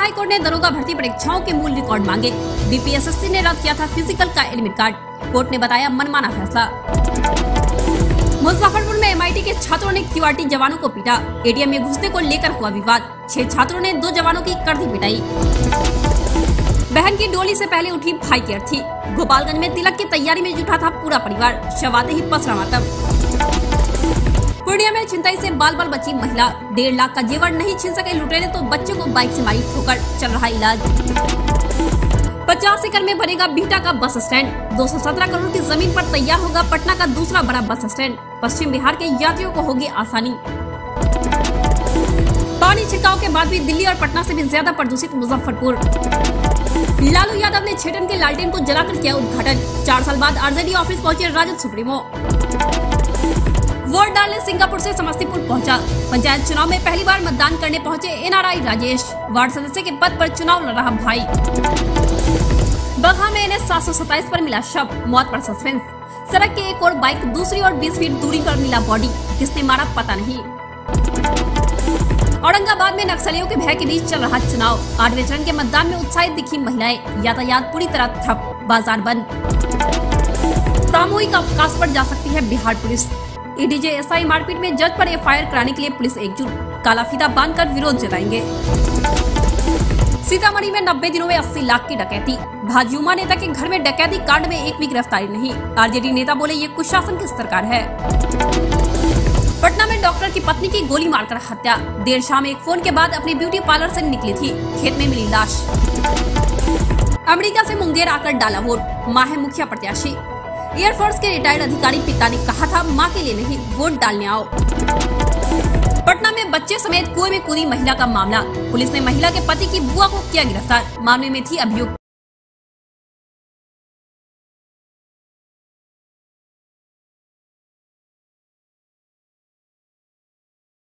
High court ने दरोगा भर्ती परीक्षाओं के मूल रिकॉर्ड मांगे। बीपीएससी ने रद्द किया था फिजिकल का एडमिट कार्ड। कोर्ट ने बताया मनमाना फैसला। मुजफ्फरपुर में एमआईटी के छात्रों ने क्यूआरटी जवानों को पीटा। एटीएम में घुसने को लेकर हुआ विवाद। 6 छात्रों ने 2 जवानों की कर दी पिटाई। बहन की डोली से पहले उठी भाई की अर्थी। गोपालगंज में तिलक की तैयारी में जुटा था पूरा परिवार। शव आते ही पसरा मातम। पूर्णिया में छिनताई से बाल बाल बची महिला। 1.5 लाख का जेवर नहीं छीन सके लुटेरे तो बच्चे को बाइक से मारी ठोकर, चल रहा इलाज। 50 एकड़ में बनेगा बिहटा का बस स्टैंड। 217 करोड़ की जमीन पर तैयार होगा पटना का दूसरा बड़ा बस स्टैंड। पश्चिम बिहार के यात्रियों को होगी आसानी। पानी छिड़काव के बाद भी दिल्ली और पटना से भी ज्यादा प्रदूषित मुजफ्फरपुर। लालू यादव ने छेटन के लालटेन को जलाकर किया उद्घाटन। 4 साल बाद आरजेडी ऑफिस पहुंचे राजद सुप्रीमो। वोट डालने सिंगापुर से समस्तीपुर पहुंचा। पंचायत चुनाव में पहली बार मतदान करने पहुंचे एनआरआई राजेश। वार्ड सदस्य के पद पर चुनाव लड़ रहा भाई। बगहा में NH 727 पर मिला शव, मौत पर सस्पेंस। सड़क के एक और बाइक, दूसरी और 20 फीट दूरी पर मिला बॉडी। किसने मारा पता नहीं। औरंगाबाद में नक्सलियों के भय के बीच चल रहा चुनाव। 8वें चरण के मतदान में उत्साहित दिखी महिलाएं। यातायात पूरी तरह ठप, बाजार बंद। सामूहिक अवकाश पर जा सकती है बिहार पुलिस। एडीजे एसआई मारपीट में जज पर एफआईआर कराने के लिए पुलिस एकजुट। काला फीता बांधकर विरोध जताएंगे। सीतामढ़ी में 90 दिनों में 80 लाख की डकैती। भाजयुमा नेता के घर में डकैती कांड में एक भी गिरफ्तारी नहीं। आरजेडी नेता बोले ये कुशासन की सरकार है। पटना में डॉक्टर की पत्नी की गोली मारकर हत्या। देर शाम एक फोन के बाद अपने ब्यूटी पार्लर से निकली थी। खेत में मिली लाश। अमेरिका से मुंगेर आकर डाला वोट। मां है मुखिया प्रत्याशी। एयरफोर्स के रिटायर्ड अधिकारी पिता ने कहा था मां के लिए नहीं, वोट डालने आओ। पटना में बच्चे समेत कुएं में कूदी महिला का मामला। पुलिस ने महिला के पति की बुआ को किया गिरफ्तार। मामले में थी अभियुक्त।